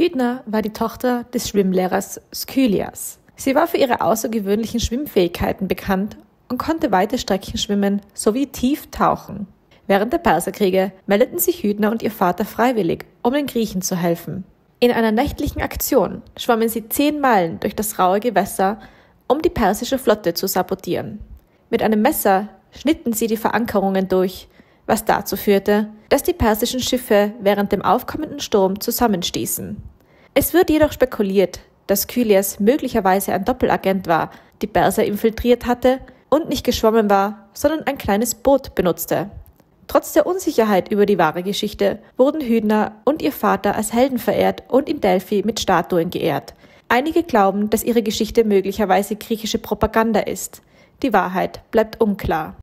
Hydna war die Tochter des Schwimmlehrers Skylias. Sie war für ihre außergewöhnlichen Schwimmfähigkeiten bekannt und konnte weite Strecken schwimmen sowie tief tauchen. Während der Perserkriege meldeten sich Hydna und ihr Vater freiwillig, um den Griechen zu helfen. In einer nächtlichen Aktion schwammen sie 10 Meilen durch das raue Gewässer, um die persische Flotte zu sabotieren. Mit einem Messer schnitten sie die Verankerungen durch, was dazu führte, dass die persischen Schiffe während dem aufkommenden Sturm zusammenstießen. Es wird jedoch spekuliert, dass Skylias möglicherweise ein Doppelagent war, die Perser infiltriert hatte und nicht geschwommen war, sondern ein kleines Boot benutzte. Trotz der Unsicherheit über die wahre Geschichte wurden Hydna und ihr Vater als Helden verehrt und in Delphi mit Statuen geehrt. Einige glauben, dass ihre Geschichte möglicherweise griechische Propaganda ist. Die Wahrheit bleibt unklar.